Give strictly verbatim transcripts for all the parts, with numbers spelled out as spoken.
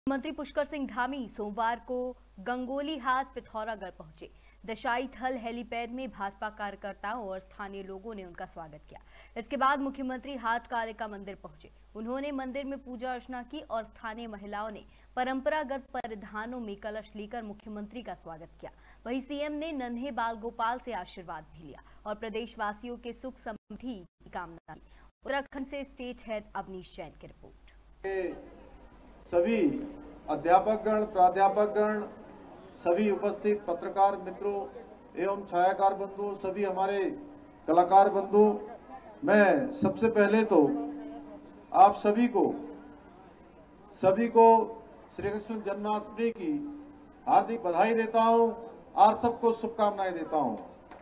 मंत्री पुष्कर सिंह धामी सोमवार को गंगोली हाट पिथौरागढ़ पहुंचे। दशाई थल हेलीपैड में भाजपा कार्यकर्ताओं और स्थानीय लोगों ने उनका स्वागत किया। इसके बाद मुख्यमंत्री हाट कालिका मंदिर पहुंचे। उन्होंने मंदिर में पूजा अर्चना की और स्थानीय महिलाओं ने परंपरागत परिधानों में कलश लेकर मुख्यमंत्री का स्वागत किया। वहीं सीएम ने नन्हे बाल गोपाल से आशीर्वाद भी लिया और प्रदेशवासियों के सुख समृद्धि की कामना की। उत्तराखंड से स्टेट हेड अवनीश जैन की रिपोर्ट। सभी अध्यापकगण, प्राध्यापकगण, सभी उपस्थित पत्रकार मित्रों एवं छायाकार बंधु, सभी हमारे कलाकार बंधु, मैं सबसे पहले तो आप सभी को सभी को श्री कृष्ण जन्माष्टमी की हार्दिक बधाई देता हूं और सबको शुभकामनाएं देता हूं।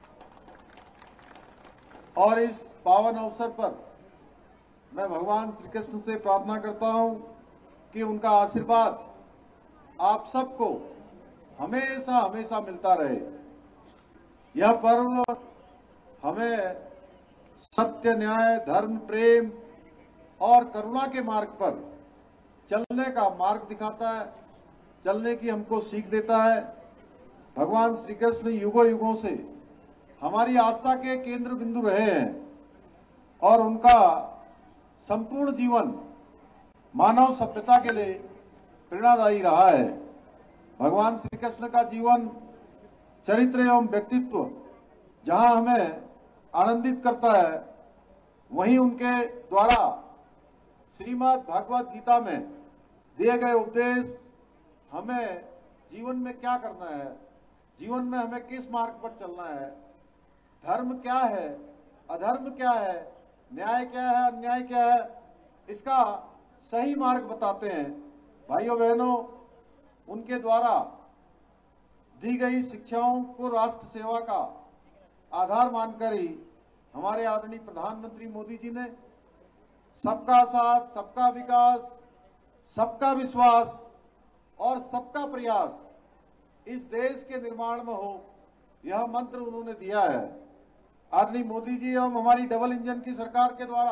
और इस पावन अवसर पर मैं भगवान श्री कृष्ण से प्रार्थना करता हूं कि उनका आशीर्वाद आप सबको हमेशा हमेशा मिलता रहे। यह पर्व हमें सत्य, न्याय, धर्म, प्रेम और करुणा के मार्ग पर चलने का मार्ग दिखाता है, चलने की हमको सीख देता है। भगवान श्री कृष्ण युगों युगों से हमारी आस्था के केंद्र बिंदु रहे हैं और उनका संपूर्ण जीवन मानव सभ्यता के लिए प्रेरणादायी रहा है। भगवान श्री कृष्ण का जीवन, चरित्र एवं व्यक्तित्व जहां हमें आनंदित करता है, वहीं उनके द्वारा श्रीमद् भागवत गीता में दिए गए उपदेश हमें जीवन में क्या करना है, जीवन में हमें किस मार्ग पर चलना है, धर्म क्या है, अधर्म क्या है, न्याय क्या है, अन्याय क्या है, इसका सही मार्ग बताते हैं। भाइयों बहनों, उनके द्वारा दी गई शिक्षाओं को राष्ट्र सेवा का आधार मानकर ही हमारे आदरणीय प्रधानमंत्री मोदी जी ने सबका साथ, सबका विकास, सबका विश्वास और सबका प्रयास इस देश के निर्माण में हो, यह मंत्र उन्होंने दिया है। आदरणीय मोदी जी एवं हमारी डबल इंजन की सरकार के द्वारा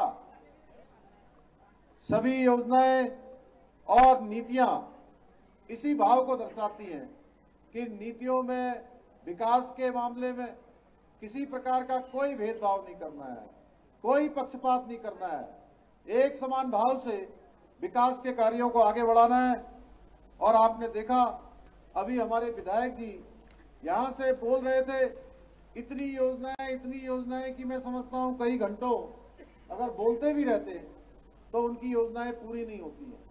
सभी योजनाएं और नीतियां इसी भाव को दर्शाती हैं कि नीतियों में विकास के मामले में किसी प्रकार का कोई भेदभाव नहीं करना है, कोई पक्षपात नहीं करना है, एक समान भाव से विकास के कार्यों को आगे बढ़ाना है। और आपने देखा अभी हमारे विधायक जी यहां से बोल रहे थे, इतनी योजनाएं इतनी योजनाएं कि मैं समझता हूं कई घंटों अगर बोलते भी रहते तो उनकी योजनाएं पूरी नहीं होती हैं।